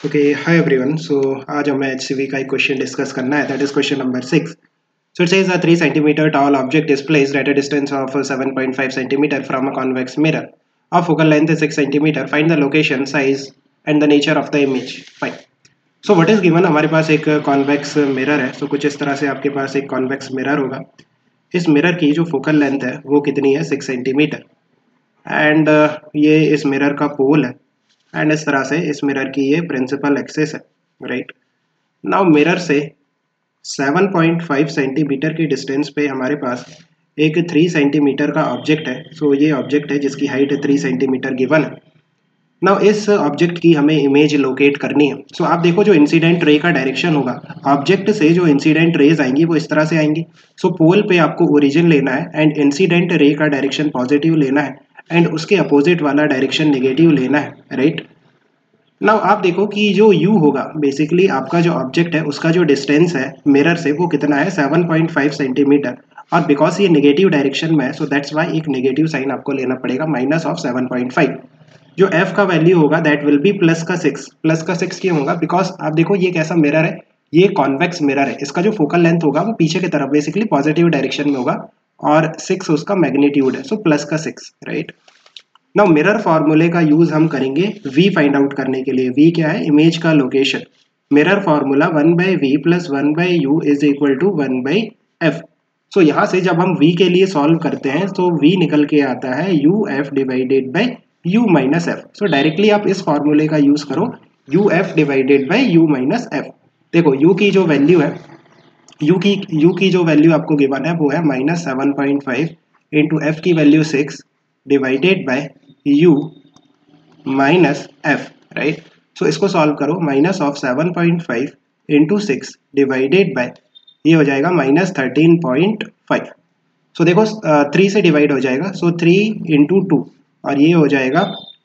Okay hi everyone. सो आज हमें HCV का एक क्वेश्चन डिस्कस करना है, that is question number 6. So it says a 3 centimeter tall object is placed at a distance of 7.5 centimeter from a convex mirror. Of focal length is 6 centimeter. Find the location, size and the nature of the image. Fine. So what is given, हमारे पास एक convex mirror है. So कुछ इस तरह से आपके पास एक convex mirror होगा. इस mirror की जो focal length है वो कितनी है, 6 centimeter. एंड ये इस मिरर का पोल है एंड इस तरह से इस मिरर की ये प्रिंसिपल एक्सिस है, राइट. नाउ मिरर से 7.5 सेंटीमीटर की डिस्टेंस पे हमारे पास एक 3 सेंटीमीटर का ऑब्जेक्ट है. सो ये ऑब्जेक्ट है जिसकी हाइट 3 सेंटीमीटर गिवन है. नाउ इस ऑब्जेक्ट की हमें इमेज लोकेट करनी है. सो आप देखो जो इंसिडेंट रे का डायरेक्शन होगा, ऑब्जेक्ट से जो इंसिडेंट रेज आएंगी वो इस तरह से आएंगी. सो पोल पे आपको ओरिजिन लेना है एंड इंसिडेंट रे का डायरेक्शन पॉजिटिव लेना है एंड उसके अपोजिट वाला डायरेक्शन नेगेटिव लेना है, राइट. नाउ आप देखो कि जो u होगा, बेसिकली आपका जो ऑब्जेक्ट है उसका जो डिस्टेंस है मिरर से वो कितना है, 7.5 सेंटीमीटर. और बिकॉज ये नेगेटिव डायरेक्शन में है सो दैट्स वाई एक नेगेटिव साइन आपको लेना पड़ेगा, माइनस ऑफ 7.5. जो f का वैल्यू होगा दैट विल बी प्लस का 6. प्लस का 6 क्यों होगा, बिकॉज आप देखो ये कैसा मिरर है, ये कॉन्वेक्स मिरर है. इसका जो फोकल लेंथ होगा वो पीछे की तरफ बेसिकली पॉजिटिव डायरेक्शन में होगा और 6 उसका मैग्नीट्यूड है, सो प्लस का 6, राइट. नाउ मिरर फार्मूले का यूज हम करेंगे v फाइंड आउट करने के लिए. v क्या है, इमेज का location. Mirror formula 1/v plus 1/u is equal to 1/f. So यहाँ से जब हम v के लिए सॉल्व करते हैं तो v निकल के आता है uf divided by u minus f. So directly आप इस फार्मूले का यूज करो, uf divided by u minus f. देखो u की जो वैल्यू है, u की जो वैल्यू आपको गिवन है वो है -7.5 इंटू एफ की value 6 divided by u minus f, right. So इसको सॉल्व करो, minus of 7.5 into 6 divided by ये हो जाएगा -13.5. सो देखो 3 से डिवाइड हो जाएगा, सो 3 इंटू 2 और ये हो जाएगा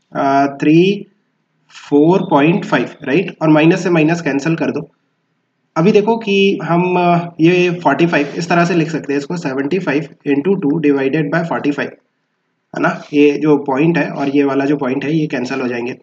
4.5, राइट. और माइनस से माइनस कैंसिल कर दो. अभी देखो कि हम ये 45 इस तरह से लिख सकते हैं इसको, 75 इंटू 2 डिवाइडेड बाय 45, है ना. ये जो पॉइंट है और ये वाला जो पॉइंट है ये कैंसिल हो जाएंगे.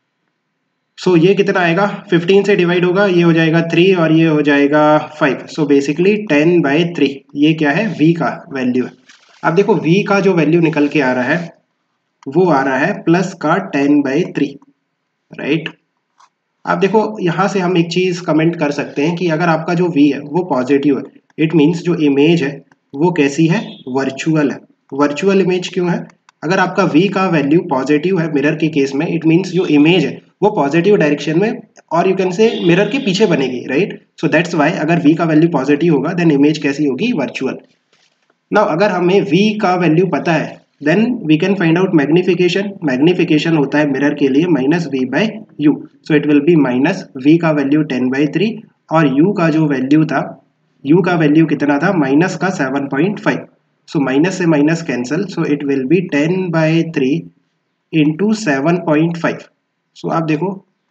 सो ये कितना आएगा, 15 से डिवाइड होगा, ये हो जाएगा 3 और ये हो जाएगा 5. सो बेसिकली 10/3 ये क्या है, v का वैल्यू है. अब देखो v का जो वैल्यू निकल के आ रहा है वो आ रहा है प्लस का 10/3, राइट. आप देखो यहाँ से हम एक चीज कमेंट कर सकते हैं कि अगर आपका जो v है वो पॉजिटिव है, इट मीन्स जो इमेज है वो कैसी है, वर्चुअल है. वर्चुअल इमेज क्यों है, अगर आपका v का वैल्यू पॉजिटिव है मिरर के केस में, इट मीन्स जो इमेज है वो पॉजिटिव डायरेक्शन में और यू कैन से मिरर के पीछे बनेगी, राइट. सो दैट्स वाई अगर v का वैल्यू पॉजिटिव होगा देन इमेज कैसी होगी, वर्चुअल. नाउ अगर हमें v का वैल्यू पता है then we can find out magnification. Magnification होता है मिरर के लिए -v/u. So it will be minus v का वैल्यू 10/3 और u का जो वैल्यू था, u का वैल्यू कितना था, माइनस का 7.5. सो माइनस से minus cancel, so it will be 10/3 into 7.5. So आप देखो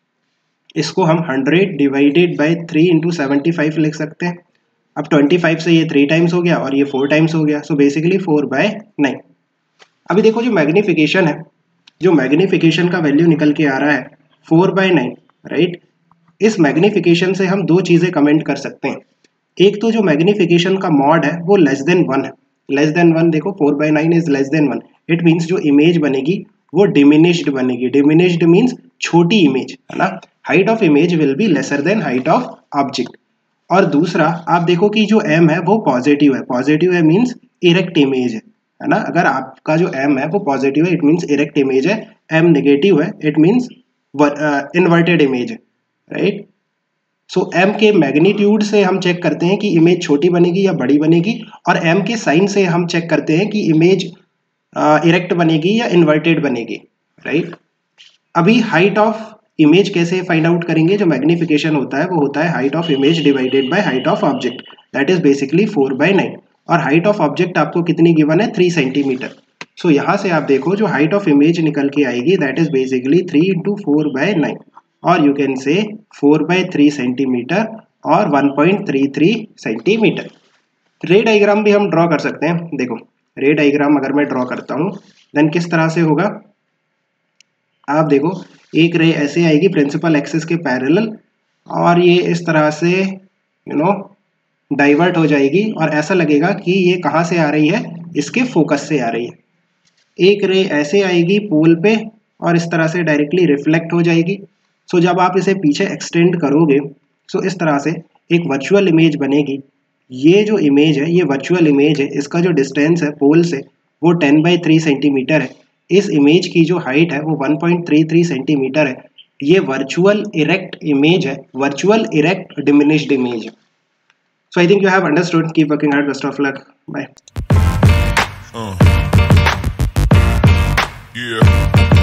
इसको हम 100 डिवाइडेड बाई 3 इंटू 75 लिख सकते हैं. अब 25 से ये 3 टाइम्स हो गया और ये 4 टाइम्स हो गया, सो बेसिकली 4/9. अभी देखो जो मैग्निफिकेशन है, जो मैग्निफिकेशन का वैल्यू निकल के आ रहा है 4/9, राइट. इस मैग्निफिकेशन से हम दो चीजें कमेंट कर सकते हैं. एक तो जो मैग्निफिकेशन का मॉड है वो लेस देन 1 है. लेस देन 1 देखो, 4/9 is less than 1. It means जो इमेज बनेगी वो डिमिनिश्ड बनेगी. डिमिनिश्ड मीन्स छोटी इमेज, है ना. Height of image will be lesser than height of object. और दूसरा आप देखो कि जो m है वो पॉजिटिव है. पॉजिटिव है मीन्स इरेक्ट इमेज है ना. अगर आपका जो m है वो पॉजिटिव है इट मीन्स इरेक्ट इमेज है. m नेगेटिव है इट मीन्स इन्वर्टेड इमेज है, राइट. सो m के मैग्नीट्यूड से हम चेक करते हैं कि इमेज छोटी बनेगी या बड़ी बनेगी, और m के साइन से हम चेक करते हैं कि इमेज इरेक्ट बनेगी या इन्वर्टेड बनेगी, राइट. अभी हाइट ऑफ इमेज कैसे फाइंड आउट करेंगे, जो मैग्निफिकेशन होता है वो होता है height of image divided by height of object, that is basically 4/9. और हाइट ऑफ ऑब्जेक्ट आपको कितनी गिवन है, 3 सेंटीमीटर. सो यहाँ से आप देखो जो हाइट ऑफ इमेज निकल के आएगी दैट इज बेसिकली 3 इंटू 4/9 और यू कैन से 4/3 सेंटीमीटर और 1.33 सेंटीमीटर. रे डायग्राम भी हम ड्रॉ कर सकते हैं. देखो रे डायग्राम अगर मैं ड्रॉ करता हूँ देन किस तरह से होगा, आप देखो एक रे ऐसे आएगी प्रिंसिपल एक्सिस के पैरेलल और ये इस तरह से डाइवर्ट हो जाएगी और ऐसा लगेगा कि ये कहाँ से आ रही है, इसके फोकस से आ रही है। एक रे ऐसे आएगी पोल पे और इस तरह से डायरेक्टली रिफ्लेक्ट हो जाएगी। सो जब आप इसे पीछे एक्सटेंड करोगे सो इस तरह से एक वर्चुअल इमेज बनेगी। ये जो इमेज है, ये वर्चुअल इमेज है, इसका जो डिस्टेंस है पोल से वो 10/3 सेंटीमीटर है। इस इमेज की जो हाइट है वो 1.33 सेंटीमीटर है। ये वर्चुअल इरेक्ट इमेज है, वर्चुअल इरेक्ट डिमिनिश्ड इमेज है। So I think you have understood. Keep working hard. Best of luck. Bye. Yeah.